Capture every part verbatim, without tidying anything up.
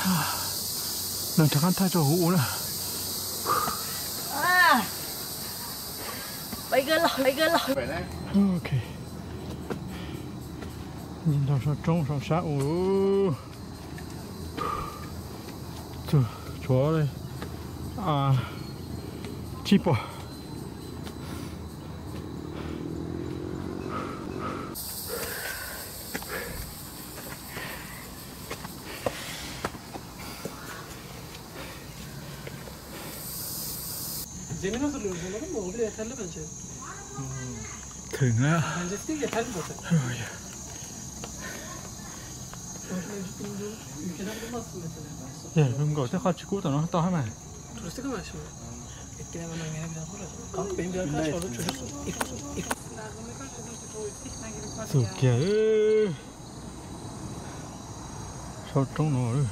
能看看太州湖了。 啊，lấy gần lọ, lấy gần lọ. Ok. Nhìn到sao trông sao sát ủa. Trời, chúa đây. À, chip à. Zemin hazırlıyoruz onları mı? Oldu yeterli bence. Thừng á. Bence değil yeterli zaten. Rồi. Ülkeden bulmazsın mesela. Dạ, đừng gọi tới kho chữ cũ tao nó to mà. Turistik ama şimdi. Etkilemeden gene biraz uğraşma. Kanka benim bir arkadaş vardı çocuksun. İp tutun, ip. Sụt kìa. Sao trông nó rồi.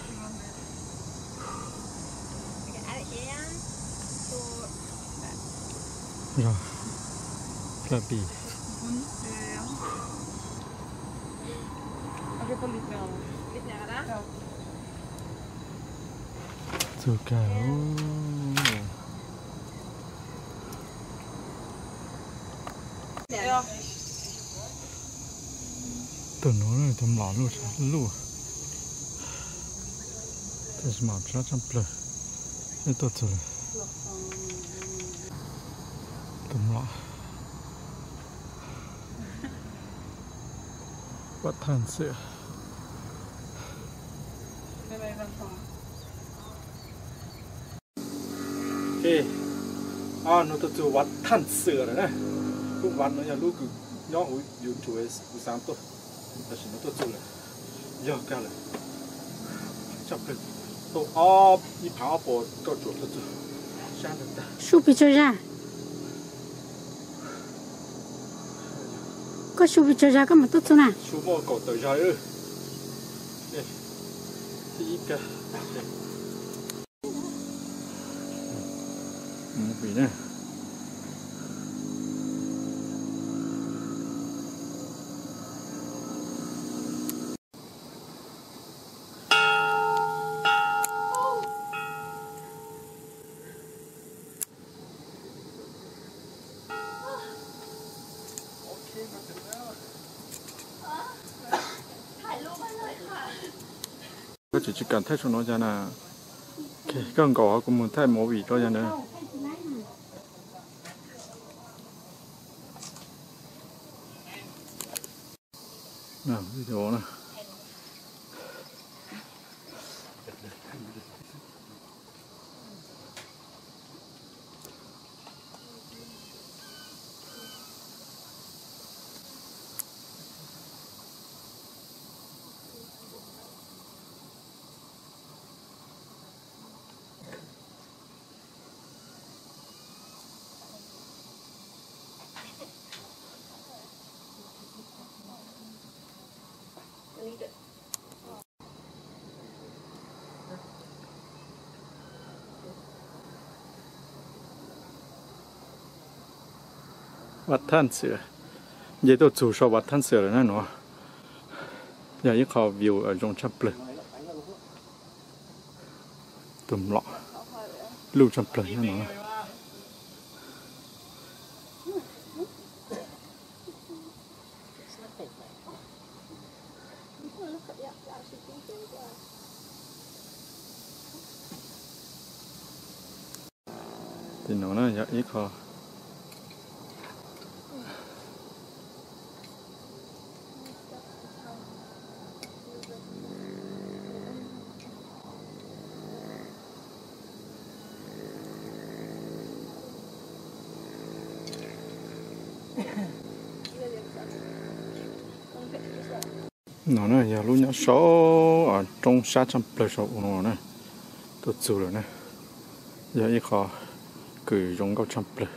Rồi. Là bì. Sụt kìa. Tụi nó này thầm lỏ luôn luôn. Thế mà nó chăm plơ. Thế tốt rồi. Tụm lỏ. Bắt than sữa. Ê, à nó tự bắt than sữa rồi nè. Lúc bắt nó nhà lúc cứ nhỏ ủi dùng chuối ủi sáng tuổi. Là chỉ nó tự tự này. Giờ cả rồi. Chọc lên. Tôi ốp, đi phá bộ cho chuột tự tự. Sáng được ta. Su bị cho ra. Có su bị cho ra có mà tốt số nào? Su mò cậu tới ra ư. Đây. Thì ít cả. Một vị nè. Có chỉ chỉ cần thấy cho nó ra là cái con gò cũng muốn thay mỏ vị cho ra nữa. Nào video nè. Vắt than sữa. Vậy tôi chủ số vắt than sữa rồi nè nó. Giờ những họ view ở trong chắp lửa. Tùm lọ. Lưu chắp lửa nè nó. Thì nó là giờ ít họ. Nó này giờ lúc nhỏ số ở trong sát trăm plei số nó này tôi chịu rồi nè giờ ít khó cứ dùng câu trăm plei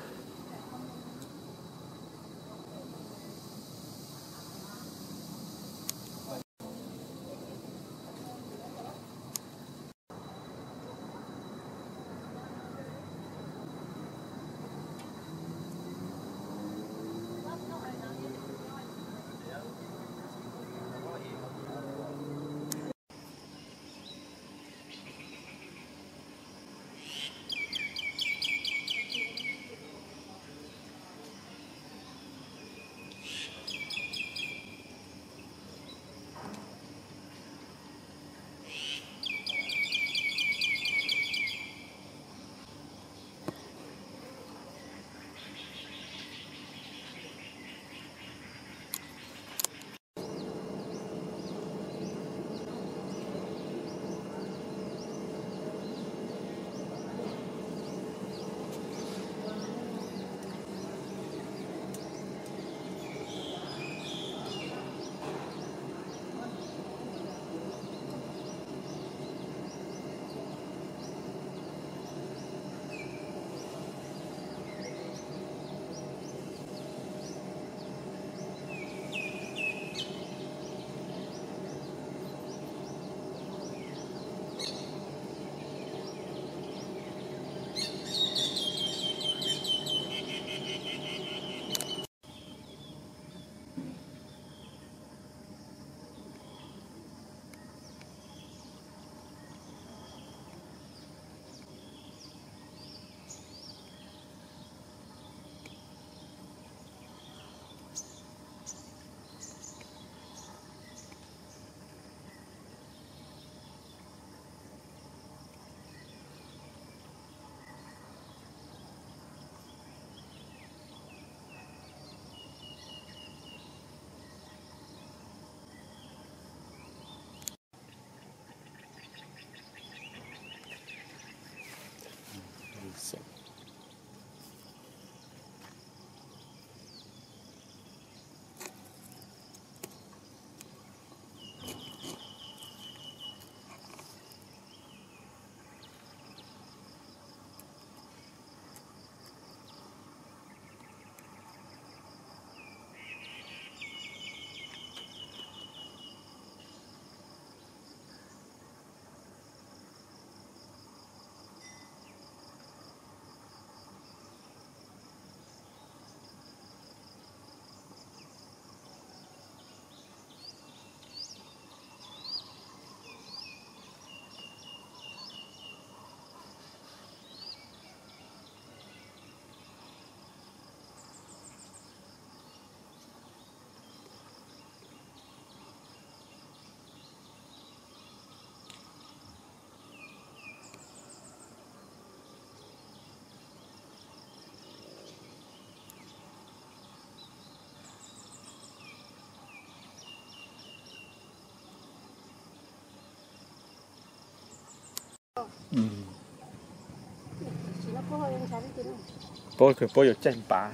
bố cái bố有正把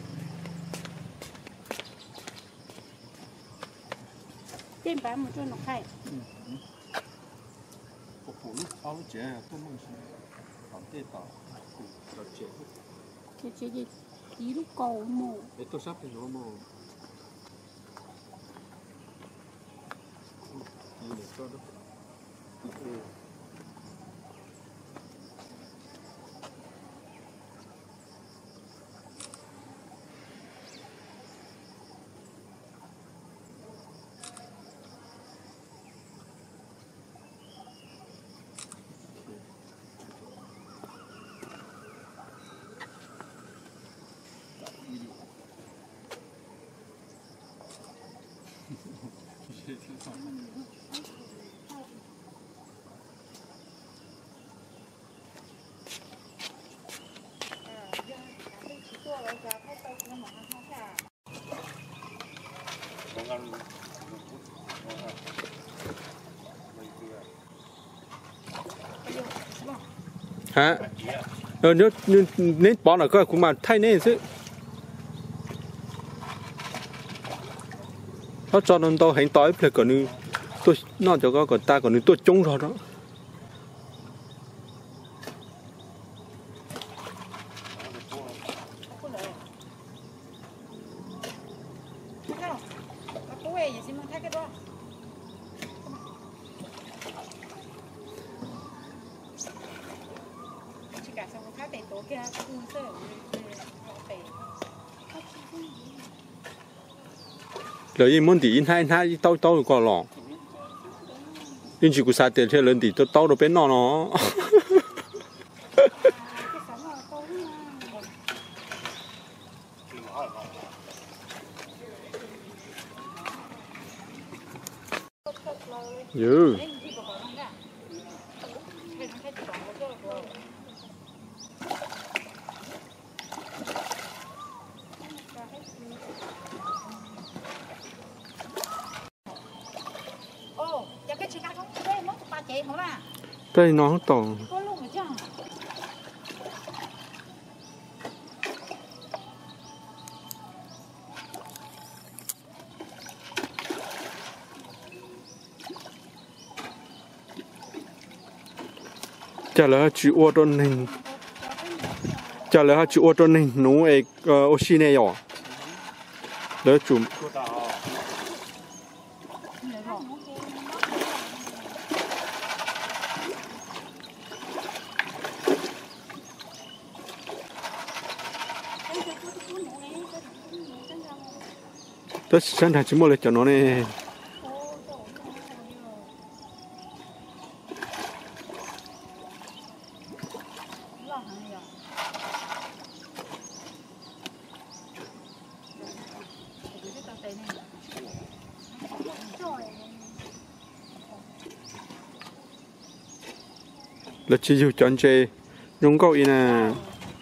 正把冇做落開。 我普通熬了节多梦想好地道要节就直接一路高冇。 诶多少朋友么你你说的嗯hả ờ nếu nếu bỏ là có cũng mà thay nên chứ nó cho nên tôi hiện tối là còn như tôi nó cho có còn ta còn như tôi trúng rồi đó rồi em muốn đi hai hai tao tao được còn lọ, nhưng chỉ có sao tiền theo lần đi tao tao được bên nó nó, dữ, đây nó to. Chả là chịu ô tô này, chả là chịu ô tô này nấu ấy oxy này à? Đó chủ. Tôi sẵn sàng chỉ mua lại cho nó này. Là chỉ dùng chọn chơi nhung câu ý nè.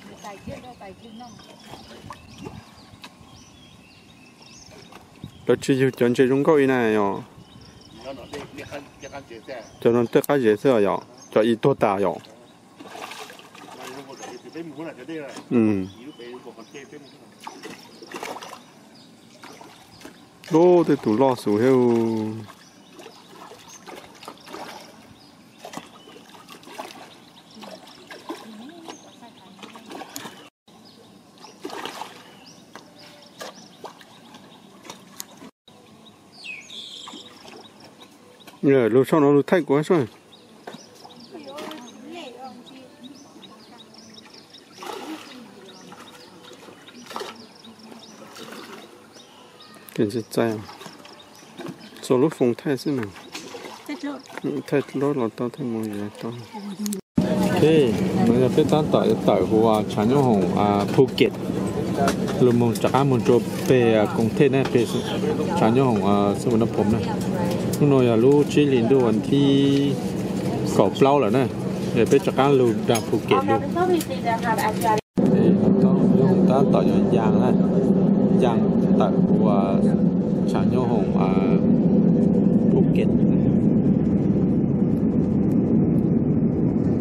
Là chỉ dùng chọn chơi nhung câu ý nè yo. Cho nó tất cả dễ sợ yo, cho ít tốt ta yo. Ừ. Lô thì tủ lo số heo. Nhờ lúc sau nó lúc thay quá rồi. Cái gì vậy? Số lúc phong thay thế nào? Thay lốt là tao thay mồi gì tao. Thế, bây giờ phải tao tại tại hoa Trần Nhung Hồng à Phuket. Lúc mình chắc ăn mình chụp về công ty này về Trần Nhung Hồng à sân vận động này. Lúc này là lúc chỉ liên đồวันที่เกาะเปล่าแล้วนะเดี๋ยวไปจัดการลูกดาวภูเก็ตลูกนี่ต้องยงตาต่อยยางนะยางตัดหัวฉางโยหงอ่าภูเก็ต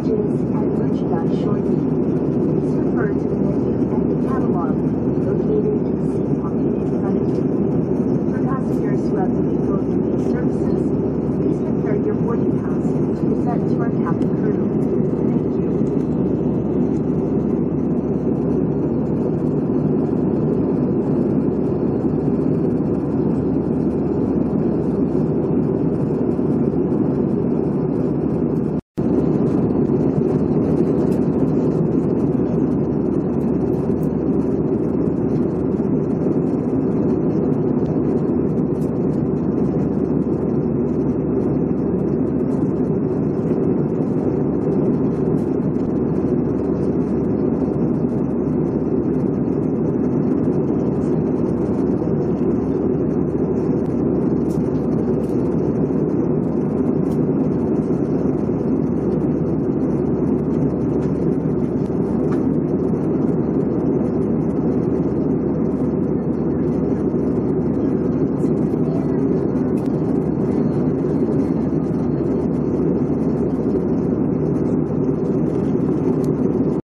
beverages and merchandise shortly.